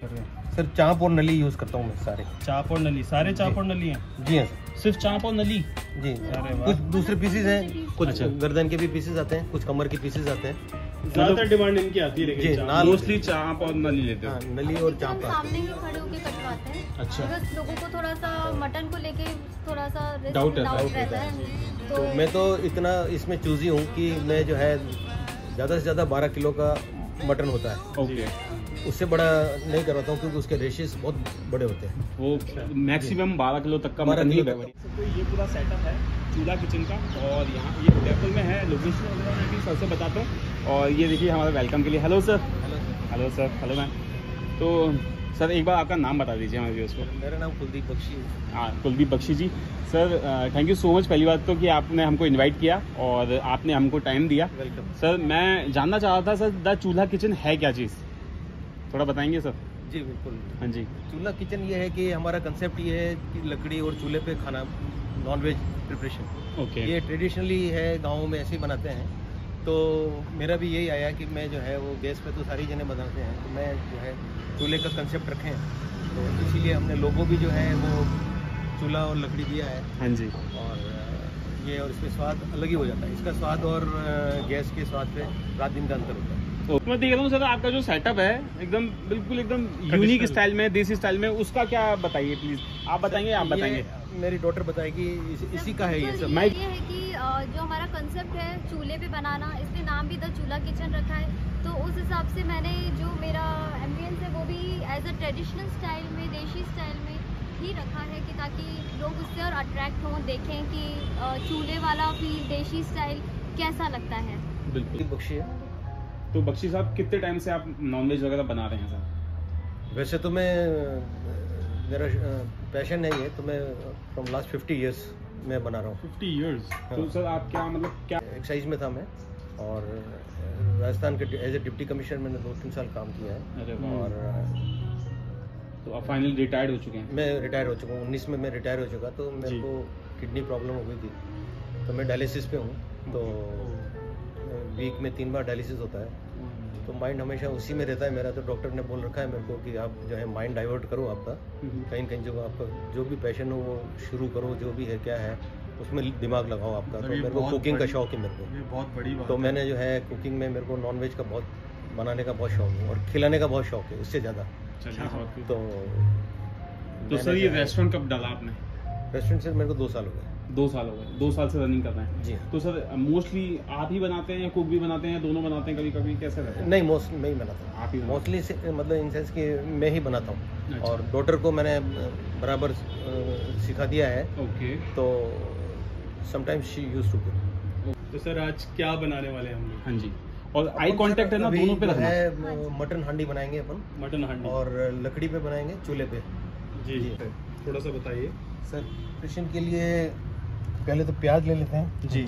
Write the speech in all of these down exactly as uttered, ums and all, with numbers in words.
कर रहे हैं सर चाप और नली यूज़ करता हूँ मैं सारे। चाप और नली, सारे चाप और नली हैं? जी हाँ सर। सिर्फ चाप और नली? जी। अरे वाह। कुछ दूसरे पीसेज हैं, कुछ अच्छा। गर्दन के भी पीसेज आते हैं, कुछ कमर के पीसेज आते हैं। ज्यादातर डिमांड इनकी आती है जी, लेकिन नाल- मोस्टली चाप और नली लेते हाँ, हो? नली और चाप हम आते सामने ही खड़े होके कटवाते हैं। अच्छा। बस लोगों को थोड़ा सा मटन को लेके थोड़ा सा रिस्क- डाउट रहता डाउट है। रहता है। तो मैं तो इतना इसमें चूजी हूँ कि मैं जो है ज़्यादा से ज़्यादा बारह किलो का मटन होता है, ओके। उससे बड़ा नहीं करवाता हूँ क्योंकि उसके रेशेस बहुत बड़े होते हैं। वो मैक्सिमम बारह किलो तक का बारह मटन किलो ही तक। है। तो ये पूरा सेटअप है चूल्हा किचन का, और यहाँ ये उदयपुर में है। लोकेशन वगैरह मैं भी सबसे बताता हूँ। और ये देखिए हमारे वेलकम के लिए, hello sir. Hello sir. Hello ma'am. तो सर एक बार आपका नाम बता दीजिए हमारे व्यूअर्स को। मेरा नाम कुलदीप बख्शी है। हाँ, Kuldeep Bakshi ji. Sir thank you so much पहली बात तो कि आपने हमको इनवाइट किया और आपने हमको टाइम दिया। वेलकम सर मैं जानना चाह रहा था सर, द चूल्हा किचन है क्या चीज़, थोड़ा बताएंगे सर? जी बिल्कुल। हाँ जी। चूल्हा किचन ये है कि हमारा कंसेप्ट ये है कि लकड़ी और चूल्हे पे खाना, नॉनवेज प्रिपरेशन। ओके। ये ट्रेडिशनली है, गाँव में ऐसे ही बनाते हैं। तो मेरा भी यही आया कि मैं जो है वो गैस पे तो सारी जने बनाते हैं, तो मैं जो है चूल्हे का कंसेप्ट रखें, तो इसीलिए हमने लोगो भी जो है वो चूल्हा और लकड़ी दिया है। हाँ जी। और अ, ये और इसमें स्वाद अलग ही हो जाता है, इसका स्वाद और अ, गैस के स्वाद पे रात दिन का अंतर होता है। तो मैं देख रहा हूँ सर आपका जो सेटअप है एकदम बिल्कुल एकदम यूनिक स्टाइल में, देसी स्टाइल में, उसका क्या बताइए प्लीज। आप बताएंगे? आप बताएंगे? ये मेरी डॉटर बताएगी, इस, इसी का है ये सब। ये ये है कि अ, जो हमारा कंसेप्ट है चूल्हे पे बनाना, इसलिए नाम भी द चूल्हा किचन रखा है। तो उस हिसाब से मैंने जो मेरा एम्बियंस है वो भी एज अ ट्रेडिशनल स्टाइल में, देशी स्टाइल में ही रखा है कि ताकि लोग उससे और अट्रैक्ट हों, देखें कि अ, चूल्हे वाला फील, देशी स्टाइल कैसा लगता है। बिल्कुल। बख्शी है। तो बख्शी साहब कितने टाइम से आप नॉनवेज वगैरह बना रहे हैं सर? वैसे तो मैं अ, मेरा पैशन है ये, तो मैं फ्रॉम लास्ट फिफ्टी इयर्स मैं बना रहा हूँ। Fifty years? हाँ। तो सर आप क्या मतलब क्या एक्साइज में था मैं, और अ, राजस्थान के एज ए डिप्टी कमिश्नर मैंने दो तीन साल काम किया है। अरे वाह। और अ, तो आप फाइनली रिटायर्ड हो चुके हैं? मैं रिटायर हो चुका हूँ, उन्नीस में मैं रिटायर हो चुका। तो मेरे जी। को किडनी प्रॉब्लम हो गई थी, तो मैं डायलिसिस पे हूँ। तो वीक में तीन बार डायलिसिस होता है, तो माइंड हमेशा उसी में रहता है मेरा। तो डॉक्टर ने बोल रखा है मेरे को कि आप जो है माइंड डाइवर्ट करो आपका, कहीं कहीं जो आपका जो भी पैशन हो वो शुरू करो, जो भी है क्या है उसमें दिमाग लगाओ आपका। तो मेरे को कुकिंग का शौक है मेरे को, ये बहुत बड़ी बात तो मैंने जो है कुकिंग में मेरे को नॉनवेज का बहुत बनाने का बहुत शौक है, और खिलाने का बहुत शौक है उससे ज़्यादा। तो तो सर ये रेस्टोरेंट कब डाला आपने? रेस्टोरेंट से मेरे को दो साल हो गए। दो साल हो गए, दो साल से रनिंग कर रहे हैं? जी। तो सर मोस्टली आप ही बनाते हैं या कुक भी बनाते हैं या दोनों बनाते हैं, कभी कभी कैसे रहता है? नहीं, मोस्ट मैं ही बनाता हूँ। आप ही बनाते मोस्टली से मतलब इन सेंस कि मैं ही बनाता हूँ। अच्छा। और डॉटर को मैंने बराबर अ, सिखा दिया है, हैं? ओके। तो sometimes she used to cook. तो सर आज क्या बनाने वाले हैं हम लोग? हाँ जी। और आई कांटेक्ट है ना अभी दोनों पे जो रखना। है मटन हांडी बनाएंगे अपन, मटन हांडी। और लकड़ी पे बनाएंगे, चूल्हे पे। जी जी। थोड़ा सा बताइए। सर प्रिपरेशन के लिए पहले तो प्याज ले लेते हैं। जी।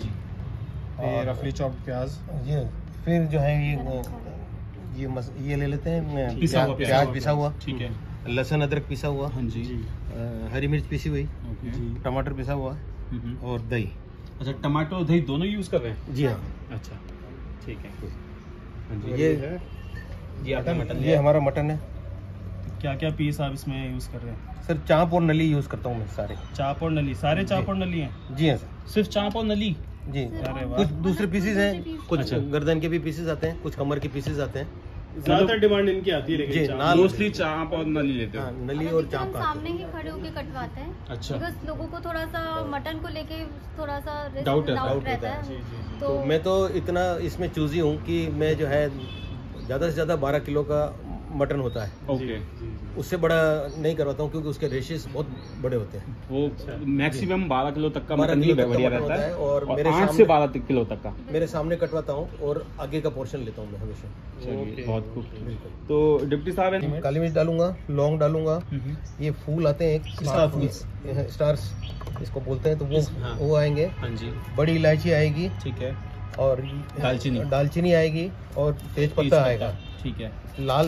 और रफली चॉप्ड प्याज। ये फिर जो है ये ये मस, ये ले लेते हैं पिसा हुआ प्याज, प्याज। प्याज पिसा हुआ, ठीक है। लहसुन अदरक पिसा हुआ, हाँ जी। अ, हरी मिर्च पिसी हुई, ओके। टमाटर पिसा हुआ, हम्म। और दही। अच्छा, टमाटो दही दोनों यूज कर रहे हैं? जी हाँ। अच्छा, ठीक है। हाँ जी। ये है ये आपका मटन ये हमारा मटन है। क्या क्या पीस आप इसमें यूज कर रहे हैं? सर चाप और नली यूज़ करता हूँ मैं सारे। चाप और नली, सारे चाप और नली हैं? जी हाँ सर। सिर्फ चाप और नली? जी। अरे वाह। कुछ दूसरे पीसेज हैं, कुछ अच्छा। गर्दन के भी पीसेज आते हैं, कुछ कमर के पीसेज आते हैं। ज्यादातर डिमांड इनकी आती है जी, लेकिन चाप- नाल- मोस्टली चाप और नली लेते हाँ, हो? नली और अधिकतर चाप हम का। सामने ही खड़े होके कटवाते हैं। अच्छा। बिकॉज लोगों को थोड़ा सा मटन को लेके थोड़ा सा रिस्क- डाउट है, डाउट डाउट रहता रहता है। जी, जी, जी। तो मैं तो इतना इसमें चूजी हूँ कि मैं जो है ज़्यादा से ज़्यादा बारह किलो का मटन होता है, ओके। जी, जी। उससे बड़ा नहीं करवाता हूँ क्योंकि उसके रेशेस बहुत बड़े होते हैं। वो मैक्सिमम बारह किलो तक का बारह मटन ही किलो तक का बढ़िया मटन रहता होता है, है, और और मेरे आठ से सामने- बारह किलो तक का। मेरे सामने कटवाता हूँ और आगे का पोर्शन लेता हूँ मैं हमेशा। चलिए, ओके, बहुत खूब। बिल्कुल। तो डिप्टी साहब है काली मिर्च डालूंगा, लौंग डालूंगा, ये फूल आते हैं एक स्टार फूल्स। ये स्टार्स इसको बोलते हैं, तो वो हाँ। वो आएंगे। हाँ जी, बड़ी इलायची आएगी, ठीक है। और दालचीनी। दालचीनी आएगी, और तेज पत्ता आएगा, ठीक है। लाल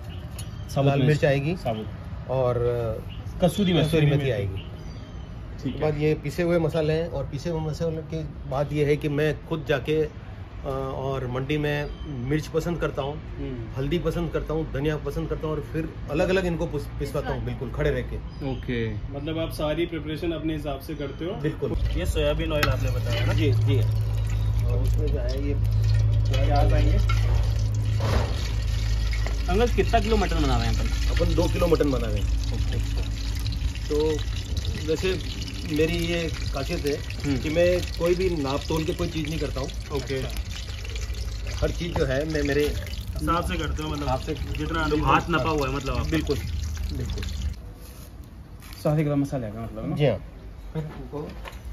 लाल मिर्च आएगी, साबुत, और कसूरी कसूरी मेथी मेथी आएगी। ठीक उसके बाद ये पिसे हुए मसाले हैं, और पिसे हुए मसाले के बाद ये है कि मैं खुद जाके और मंडी में मिर्च पसंद करता हूँ, हल्दी पसंद करता हूँ, धनिया पसंद करता हूँ और फिर अलग अलग इनको पिस- पिसवाता हूँ बिल्कुल खड़े रह के। ओके, मतलब आप सारी प्रिपरेशन अपने हिसाब से करते हो? बिल्कुल। ये सोयाबीन ऑयल आपने बताया ना? जी जी। और उसमें जो है ये प्याज आएंगे। अंकल कितना किलो मटन बना रहे हैं अपन? अपन दो किलो मटन बना रहे हैं। ओके, तो वैसे मेरी ये खासियत है कि मैं कोई भी नाप तोल के कोई चीज़ नहीं करता हूँ। ओके, हर चीज़ जो है मैं मेरे हिसाब से करते हो, मतलब हाथ से जितना हाथ नपा हुआ है मतलब आप? बिल्कुल बिल्कुल। सारे गरम मसाले का मतलब है ना? जी हाँ। फिर इनको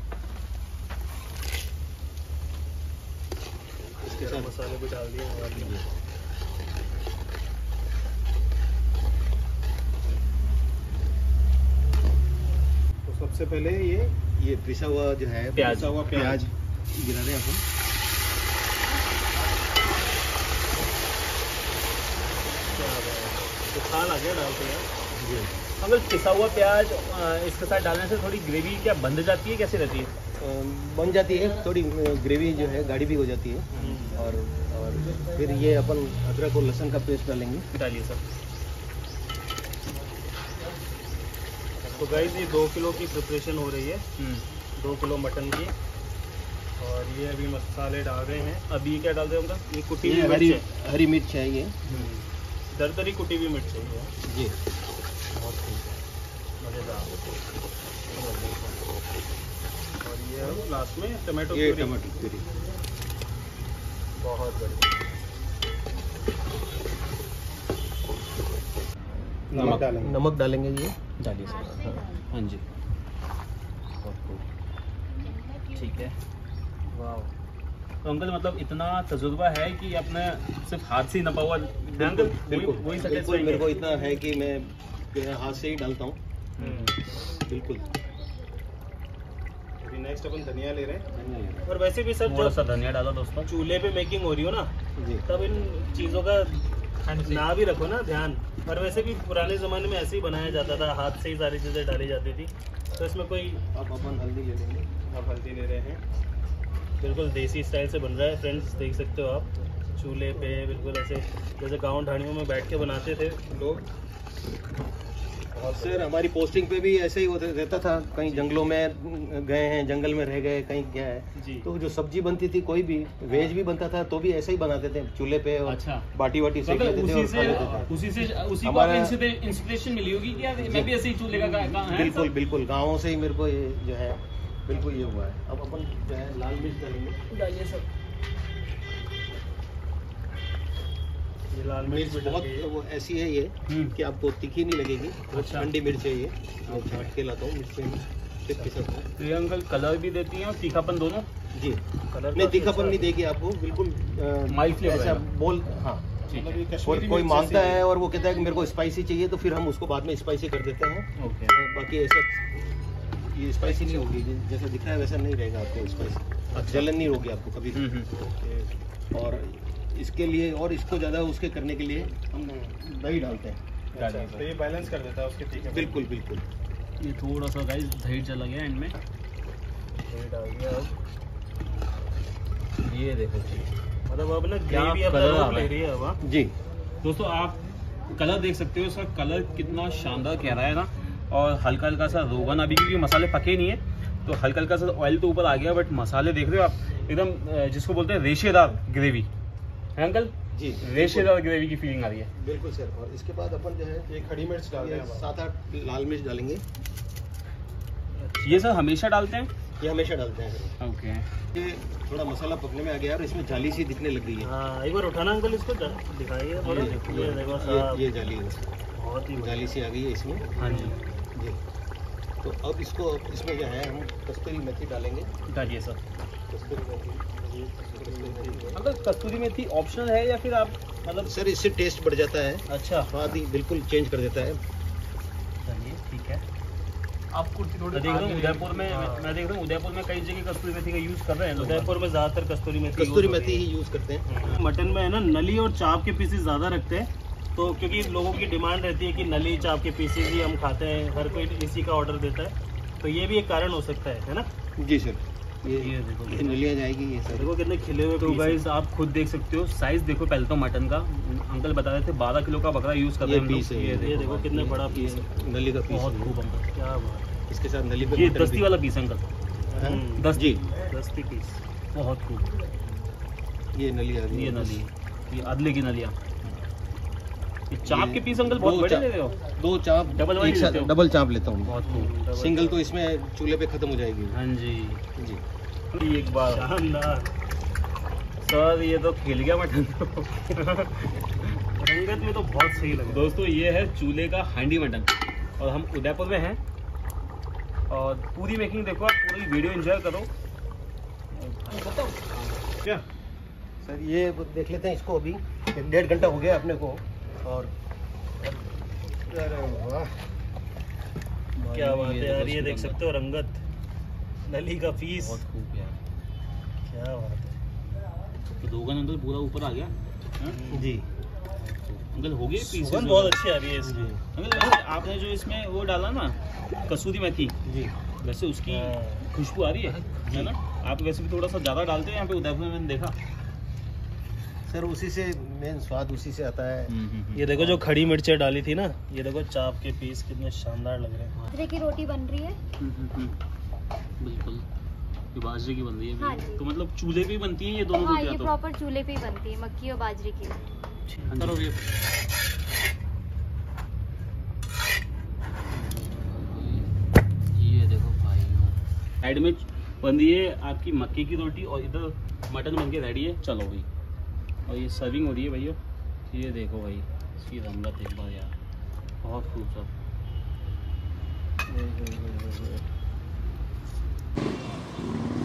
इसके साथ मसाले भी डाल दिए। तो सबसे पहले ये ये पिसा हुआ जो है प्याज। पिसा हुआ प्याज गिरा रहे हैं अपन। तो खाल आ गया डालते हैं। जी। अंकल पिसा हुआ प्याज अ, इसके साथ डालने से थोड़ी ग्रेवी क्या बंध जाती है, कैसे रहती है? अ, बन जाती है थोड़ी, ग्रेवी जो है गाढ़ी भी हो जाती है। और और फिर ये अपन अदरक और लहसुन का पेस्ट डालेंगे। डालिए सर। तो गाइस ये दो किलो की प्रिपरेशन हो रही है, दो किलो मटन की। और ये अभी मसाले डाल रहे हैं। अभी ये क्या डाल रहे हैं हम? ये कुटी हुई ये हरी मिर्च है। हरी मिर्च है ये। दरदरी कुटी हुई मिर्च है ये। जी। बहुत मज़ेदार। और ये अब लास्ट में टमाटो ये प्यूरी। टमाटर प्यूरी। बहुत बढ़िया। नमक डालेंगे। नमक डालेंगे ये। डालिए सर। हाँ जी, ठीक है। वाह, तो अंकल मतलब इतना तजुर्बा है कि अपने सिर्फ हाथ से ही नपा हुआ है अंकल? बिल्कुल वही बिल्कुल वही बिल्कुल, मेरे को satisfying इतना है कि मैं मेरे हाथ से ही डालता हूँ। हम्म। बिल्कुल। अभी नेक्स्ट अपन धनिया ले रहे हैं। और वैसे भी है। सर थोड़ा जो सा धनिया डालो दोस्तों। चूल्हे पे मेकिंग हो रही हो ना, जी। तब इन चीज़ों का ना भी रखो ना ध्यान। और वैसे भी पुराने ज़माने में ऐसे ही बनाया जाता था, हाथ से ही सारी चीज़ें डाली जाती थी। तो इसमें कोई, अब अपन हल्दी ले लेंगे। आप हल्दी ले रहे हैं। बिल्कुल देसी स्टाइल से बन रहा है फ्रेंड्स, देख सकते हो आप। चूल्हे पे बिल्कुल ऐसे जैसे गांव ढाणियों में बैठ के बनाते थे लोग। और सर हमारी पोस्टिंग पे भी ऐसे ही होता रहता था, कहीं जंगलों में गए हैं, जंगल में रह गए, कहीं गया है जी। तो जो सब्जी बनती थी कोई भी वेज भी बनता था तो भी ऐसे ही बनाते थे चूल्हे पे। और अच्छा। बाटी वाटी तो सेक अंकल लेते थे उसी और से खा लेते थे। उसी से उसी को हमारा- आपको इंस्पिरेशन मिली होगी कि यार मैं भी ऐसे ही चूल्हे का काम है। बिल्कुल बिल्कुल, गाँवों से ही मेरे को ये जो है बिल्कुल ये हुआ है। अब अपन जो है लाल मिर्च डालेंगे। डालिए सर। ये लाल मिर्च मिर्च बहुत वो ऐसी है ये हम्म। कि आपको तीखी नहीं लगेगी। अच्छा। ठंडी मिर्च है ये, मैं छाट के लाता हूँ मिर्च में फिर पिसाता हूँ। तो ये अंकल कलर भी देती हैं और तीखापन दोनों? जी। कलर नहीं, तीखापन नहीं देगी आपको, बिल्कुल Mild flavor ऐसा है। बोल। हाँ। मतलब ये और कश्मीरी कोई मिर्च मांगता जैसी है और वो कहता है कि मेरे को स्पाइसी चाहिए तो फिर हम उसको बाद में स्पाइसी कर देते हैं। ओके। बाकी ऐसा ये स्पाइसी नहीं होगी, जैसा दिख रहा है वैसा नहीं रहेगा आपको स्पाइसी। जलन नहीं होगी आपको कभी भी। हम्म, हम्म। और इसके लिए और इसको ज़्यादा उसके करने के लिए हम दही डालते हैं। अच्छा, तो ये बैलेंस कर देता है उसके तीखे। बिल्कुल बिल्कुल। ये थोड़ा सा गाइस दही चला गया एंड में। ये डाल दिया अब। ये देखो जी, मतलब अब ना क्या ग्रेवी अपना कलर आ रूप रहा ले है। रही है अब। हाँ। जी। दोस्तों आप कलर देख सकते हो, इसका कलर कितना शानदार कह रहा है ना। और हल्का हल्का सा रोगन, अभी क्योंकि मसाले पके नहीं है तो हल्का हल्का सा ऑयल तो ऊपर आ गया, बट मसाले देख रहे हो आप एकदम अ, जिसको बोलते हैं रेशेदार ग्रेवी है अंकल। जी। रेशेदार ग्रेवी की फीलिंग आ रही है। बिल्कुल सर। और इसके बाद अपन जो है ये खड़ी मिर्च डाल ये रहे हैं अब। सात आठ लाल मिर्च डालेंगे। ये सर हमेशा डालते हैं? ये हमेशा डालते हैं। ओके। ये थोड़ा मसाला पकने में आ गया और इसमें जाली सी दिखने लग रही है। हाँ, एक बार उठाना अंकल, इसको जा- दिखाइए थोड़ा। ये देखो, ये देखो ये साहब, ये जाली है, बहुत ही बढ़िया। जाली सी आ गई है इसमें। हाँ जी, जी। तो अब इसको इसमें जो है हम कस्तूरी मेथी डालेंगे। डालिए सर। कस्तूरी मेथी। कस्तूरी मेथी। अंकल कस्तूरी मेथी ऑप्शनल है या फिर आप मतलब? सर इससे टेस्ट बढ़ जाता है, अच्छा, स्वाद ही बिल्कुल चेंज कर देता है। चलिए ठीक है। आपको मैं देख रहा हूँ उदयपुर में, हाँ। मैं देख रहा हूँ उदयपुर में कई जगह कस्तूरी मेथी का यूज कर रहे हैं लोग। उदयपुर में ज़्यादातर कस्तूरी मेथी कस्तूरी use होती मेथी है। ही यूज करते हैं। मटन में है ना नली और चाप के पीसेस ज़्यादा रखते हैं, तो क्योंकि लोगों की डिमांड रहती है कि नली चाप के पीसेस ही हम खाते हैं, हर कोई इसी का ऑर्डर देता है, तो ये भी एक कारण हो सकता है है ना। जी सर। ये ये देखो ये नलियाँ जाएगी ये सर। देखो कितने खिले हुए। तो गाइस आप खुद देख सकते हो साइज देखो पहले तो मटन का। अंकल बता रहे थे बारह किलो का बकरा यूज करते ये हैं हम लोग। पीस है, ये ये देखो, देखो, कितने ये बड़ा पीस है। नली का पीस बहुत है। खूब अंकल, क्या बात है। इसके साथ नली पे ये मटन दस्ती भी- वाला पीस अंकल। हाँ? हम्म, दस जी दस्ती पीस बहुत खूब। ये नली आ गई। ये नली, ये अदले की नलियाँ। ये चाप ये के पीस अंकल बहुत दो बड़े चाप- ले रहे हो। दो चाप डबल वाली एक साथ लेते हो? डबल चाप लेता हूँ। बहुत खूब। सिंगल तो इसमें चूल्हे पे खत्म हो जाएगी। हाँ जी। जी एक बार शानदार सर, ये तो खिल गया मटन। रंगत में तो बहुत सही लगा। दोस्तों ये है चूल्हे का हांडी मटन और हम उदयपुर में हैं। और पूरी मेकिंग देखो, आप पूरी वीडियो एंजॉय करो। क्या सर ये देख लेते हैं इसको। अभी एक डेढ़ घंटा हो गया अपने को। और अरे वाह क्या बात है यार, ये देखो देख सकते हो रंगत, नली का पीस। बहुत खूब यार। क्या बात है। तो दोगन अंकल पूरा ऊपर आ गया। हाँ? जी अंकल हो गए पीस सुगंध बहुत अच्छी आ रही है इसकी। अंकल वैसे आपने जो इसमें वो डाला ना कसूरी मेथी, जी वैसे उसकी हाँ। खुशबू आ रही है है ना। आप वैसे भी थोड़ा सा ज़्यादा डालते हैं यहाँ पे उदयपुर में, मैंने देखा। सर उसी से मेन स्वाद उसी से आता है। ये देखो जो खड़ी मिर्चें डाली थी ना, ये देखो चाप के पीस कितने शानदार लग रहे हैं। बाजरे की रोटी बन रही है। बिल्कुल ये बाजरे की बन रही है। हाँ जी। तो मतलब चूल्हे पे ही बनती है ये दोनों हाँ, रोटियां ये तो? प्रॉपर चूल्हे पे ही बनती है, मक्की और बाजरे की। करो ये। ये देखो भाई, साइड में बन रही है आपकी मक्की की रोटी और इधर मटन बन के रेडी है। चलो भाई, और ये सर्विंग हो रही है भैया। ये देखो भाई इसकी रंगत एक बार यार, बहुत खूबसूरत।